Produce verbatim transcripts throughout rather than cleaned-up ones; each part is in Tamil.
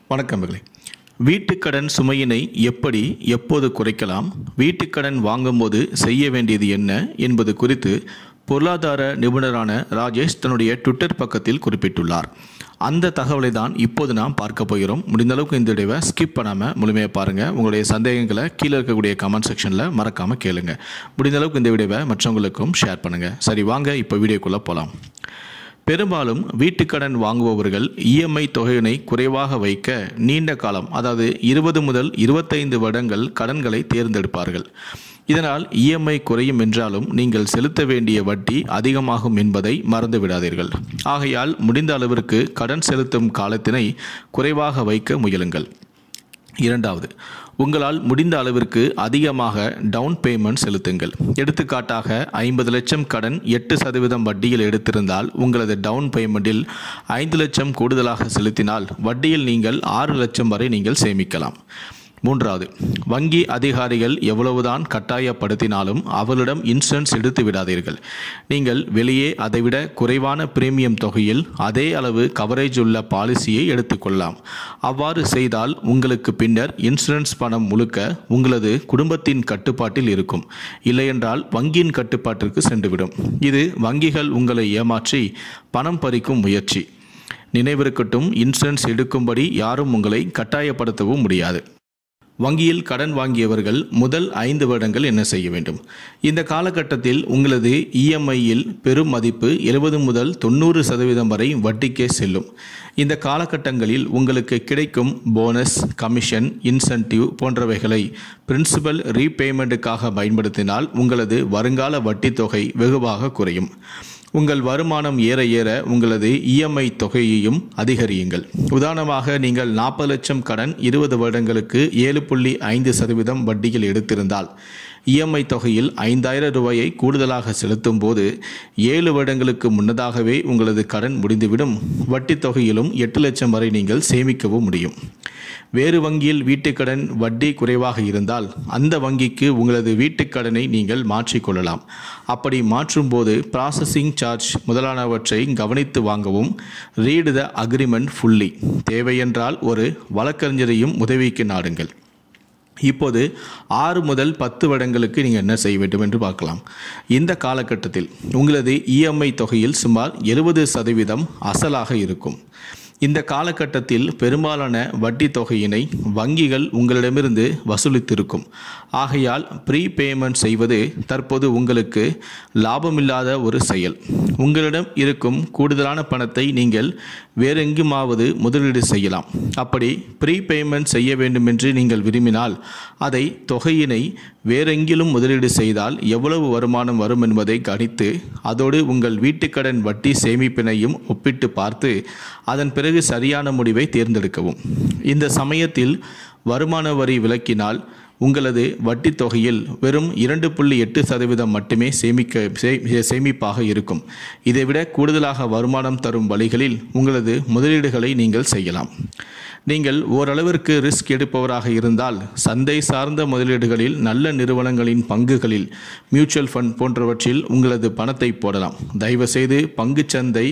வணக்கங்களே. வீட்டுக்கடன் சுமையினை எப்படி எப்போது குறைக்கலாம், வீட்டுக்கடன் வாங்கும்போது செய்ய வேண்டியது என்ன என்பது குறித்து பொருளாதார நிபுணரான ராஜேஷ் தன்னுடைய ட்விட்டர் பக்கத்தில் குறிப்பிட்டுள்ளார். அந்த தகவலை தான் இப்போது நாம் பார்க்க போகிறோம். முடிந்த அளவுக்கு இந்த வீடியோவை ஸ்கிப் பண்ணாமல் முழுமையாக பாருங்கள். உங்களுடைய சந்தேகங்களை கீழே இருக்கக்கூடிய கமெண்ட் செக்ஷனில் மறக்காமல் கேளுங்க. முடிந்த அளவுக்கு இந்த வீடியோவை மற்றவங்களுக்கும் ஷேர் பண்ணுங்கள். சரி, வாங்க இப்போ வீடியோக்குள்ளே போகலாம். பெரும்பாலும் வீட்டுக்கடன் வாங்குபவர்கள் இஎம்ஐ தொகையினை குறைவாக வைக்க நீண்ட காலம், அதாவது இருபது முதல் இருபத்தைந்து வருடங்கள் கடன்களை தேர்ந்தெடுப்பார்கள். இதனால் இஎம்ஐ குறையும் என்றாலும் நீங்கள் செலுத்த வேண்டிய வட்டி அதிகமாகும் என்பதை மறந்துவிடாதீர்கள். ஆகையால் முடிந்த அளவிற்கு கடன் செலுத்தும் காலத்தினை குறைவாக வைக்க முயலுங்கள். இரண்டாவது, உங்களால் முடிந்த அளவிற்கு அதிகமாக டவுன் பேமெண்ட் செலுத்துங்கள். எடுத்துக்காட்டாக ஐம்பது லட்சம் கடன் எட்டு சதவீதம் வட்டியில் எடுத்திருந்தால் உங்களது டவுன் பேமெண்டில் ஐந்து லட்சம் கூடுதலாக செலுத்தினால் வட்டியில் நீங்கள் ஆறு லட்சம் வரை நீங்கள் சேமிக்கலாம். மூன்றாவது, வங்கி அதிகாரிகள் எவ்வளவுதான் கட்டாயப்படுத்தினாலும் அவர்களிடம் இன்சூரன்ஸ் எடுத்து விடாதீர்கள். நீங்கள் வெளியே அதைவிட குறைவான பிரீமியம் தொகையில் அதே அளவு கவரேஜ் உள்ள பாலிசியை எடுத்துக்கொள்ளலாம். அவ்வாறு செய்தால் உங்களுக்கு பின்னர் இன்சூரன்ஸ் பணம் முழுக்க உங்களது குடும்பத்தின் கட்டுப்பாட்டில் இருக்கும். இல்லையென்றால் வங்கியின் கட்டுப்பாட்டிற்கு சென்றுவிடும். இது வங்கிகள் உங்களை ஏமாற்றி பணம் பறிக்கும் முயற்சி. நினைவிருக்கட்டும், இன்சூரன்ஸ் எடுக்கும்படி யாரும் உங்களை கட்டாயப்படுத்தவும் முடியாது. வங்கியில் கடன் வாங்கியவர்கள் முதல் ஐந்து வருடங்கள் என்ன செய்ய வேண்டும்? இந்த காலகட்டத்தில் உங்களது இஎம்ஐயில் பெரும் மதிப்பு எழுபது முதல் தொண்ணூறு சதவீதம் வரை வட்டிக்கே செல்லும். இந்த காலகட்டங்களில் உங்களுக்கு கிடைக்கும் போனஸ், கமிஷன், இன்சென்டிவ் போன்றவைகளை பிரின்சிபல் ரீபேமெண்ட்டுக்காக பயன்படுத்தினால் உங்களது வருங்கால வட்டி தொகை வெகுவாக குறையும். உங்கள் வருமானம் ஏற ஏற உங்களது இஎம்ஐ தொகையையும் அதிகரியுங்கள். உதாரணமாக, நீங்கள் நாற்பது லட்சம் கடன் இருபது வருடங்களுக்கு ஏழு புள்ளி ஐந்து சதவீதம் வட்டியில் எடுத்திருந்தால் இஎம்ஐ தொகையில் ஐந்தாயிரம் ரூபாயை கூடுதலாக செலுத்தும் போது ஏழு வருடங்களுக்கு முன்னதாகவே உங்களது கடன் முடிந்துவிடும். வட்டி தொகையிலும் எட்டு லட்சம் வரை நீங்கள் சேமிக்கவும் முடியும். வேறு வங்கியில் வீட்டுக்கடன் வட்டி குறைவாக இருந்தால் அந்த வங்கிக்கு உங்களது வீட்டுக்கடனை நீங்கள் மாற்றிக்கொள்ளலாம். அப்படி மாற்றும் போது ப்ராசஸிங் சார்ஜ் முதலானவற்றை கவனித்து வாங்கவும். Read the agreement fully. தேவையென்றால் ஒரு வழக்கறிஞரையும் உதவிக்கு நாடுங்கள். இப்போது ஆறு முதல் பத்து வருடங்களுக்கு நீங்கள் என்ன செய்ய வேண்டும் என்று பார்க்கலாம். இந்த காலகட்டத்தில் உங்களது இஎம்ஐ தொகையில் சுமார் எழுபது சதவீதம் அசலாக இருக்கும். இந்த காலகட்டத்தில் பெரும்பாலான வட்டி தொகையினை வங்கிகள் உங்களிடமிருந்து வசூலித்திருக்கும். ஆகையால் ப்ரீபேமெண்ட் செய்வது தற்போது உங்களுக்கு லாபமில்லாத ஒரு செயல். உங்களிடம் இருக்கும் கூடுதலான பணத்தை நீங்கள் வேறெங்குமாவது முதலீடு செய்யலாம். அப்படி ப்ரீபேமெண்ட் செய்ய வேண்டுமென்று நீங்கள் விரும்பினால் அதை தொகையினை வேறெங்கிலும் முதலீடு செய்தால் எவ்வளவு வருமானம் வரும் என்பதை கணித்து அதோடு உங்கள் வீட்டுக்கடன் வட்டி சேமிப்பினையும் ஒப்பிட்டு பார்த்து அதன் பிறகு சரியான முடிவை தேர்ந்தெடுக்கவும். இந்த சமயத்தில் வருமான வரி விலக்கினால் உங்களது வட்டி தொகையில் வெறும் இரண்டு புள்ளி எட்டு சதவீதம் மட்டுமே சேமிக்க சேமிப்பாக இருக்கும். இதைவிட கூடுதலாக வருமானம் தரும் வழிகளில் உங்களது முதலீடுகளை நீங்கள் செய்யலாம். நீங்கள் ஓரளவிற்கு ரிஸ்க் எடுப்பவராக இருந்தால் சந்தை சார்ந்த முதலீடுகளில் நல்ல நிறுவனங்களின் பங்குகளில், மியூச்சுவல் ஃபண்ட் போன்றவற்றில் உங்களது பணத்தை போடலாம். தயவுசெய்து பங்குச்சந்தை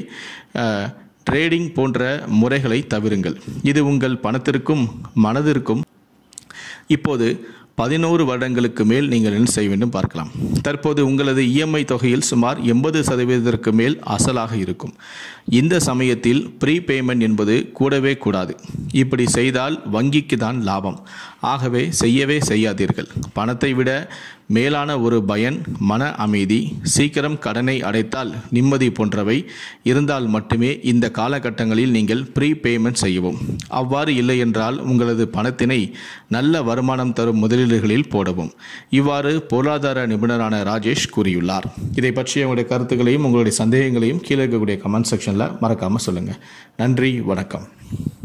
ட்ரேடிங் போன்ற முறைகளை தவிருங்கள். இது உங்கள் பணத்திற்கும் மனதிற்கும். இப்போது பதினோரு வருடங்களுக்கு மேல் நீங்கள் என்ன செய்ய வேண்டும் பார்க்கலாம். தற்போது உங்களது இஎம்ஐ தொகையில் சுமார் எண்பது சதவீதத்திற்கு மேல் அசலாக இருக்கும். இந்த சமயத்தில் ப்ரீபேமெண்ட் என்பது கூடவே கூடாது. இப்படி செய்தால் வங்கிக்கு தான் லாபம். ஆகவே செய்யவே செய்யாதீர்கள். பணத்தை விட மேலான ஒரு பயன் மன அமைதி, சீக்கிரம் கடனை அடைத்தால் நிம்மதி போன்றவை இருந்தால் மட்டுமே இந்த காலகட்டங்களில் நீங்கள் ப்ரீபேமெண்ட் செய்யவும். அவ்வாறு இல்லை என்றால் உங்களது பணத்தினை நல்ல வருமானம் தரும் முதலீடுகளில் போடவும். இவ்வாறு பொருளாதார நிபுணரான ராஜேஷ் கூறியுள்ளார். இதை பற்றிய உங்களுடைய கருத்துக்களையும் உங்களுடைய சந்தேகங்களையும் கீழே இருக்கக்கூடிய கமெண்ட் செக்ஷனில் மறக்காமல் சொல்லுங்கள். நன்றி, வணக்கம்.